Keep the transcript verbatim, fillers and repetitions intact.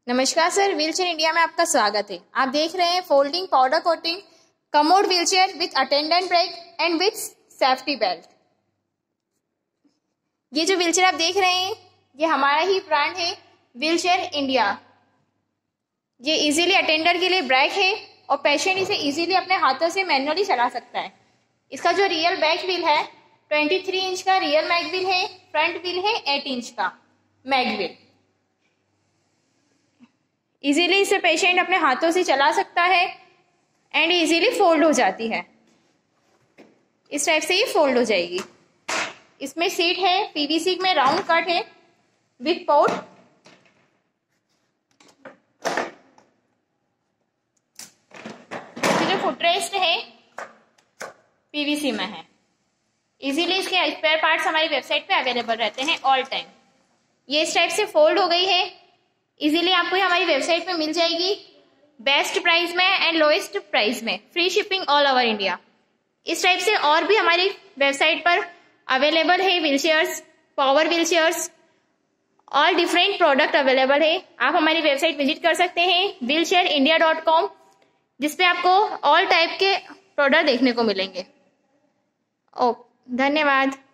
नमस्कार sir, wheelchair India में आपका स्वागत है। आप देख रहे हैं folding powder coating commode wheelchair with attendant brake and with safety belt. ये जो व्हीलचेयर आप देख रहे हैं ये हमारा ही ब्रांड है व्हीलचेयर इंडिया। ये इजीली अटेंडर के लिए ब्रेक है और पेशेंट इसे इजीली अपने हाथों से मैनुअली चला सकता है। इसका जो रियल बैक व्हील है तेईस इंच का रियल मैग व्हील है, फ्रंट व्हील है आठ इंच का मैग व्हील। इजीली इसे पेशेंट अपने हाथों से चला सकता है एंड इजीली फोल्ड हो जाती है। इस टाइप से ये फोल्ड हो जाएगी। इसमें सीट है पीवीसी में राउंड कट है विथ पोर्ट। जो फुटरेस्ट है पीवीसी में है। इजीली इसके स्पेयर पार्ट्स हमारी वेबसाइट पे अवेलेबल रहते हैं ऑल टाइम। ये इस टाइप से फोल्ड हो गई है। इजीली आपको ये हमारी वेबसाइट पे मिल जाएगी बेस्ट प्राइस में एंड लोएस्ट प्राइस में, free shipping all over India. इस टाइप से और भी हमारी वेबसाइट पर अवेलेबल है wheelchairs, power wheelchairs, all different product available है। आप हमारी वेबसाइट विजिट कर सकते हैं व्हीलचेयर इंडिया डॉट कॉम, जिसपे आपको ऑल टाइप के प्रोडक्ट देखने को मिलेंगे। ओ धन्यवाद।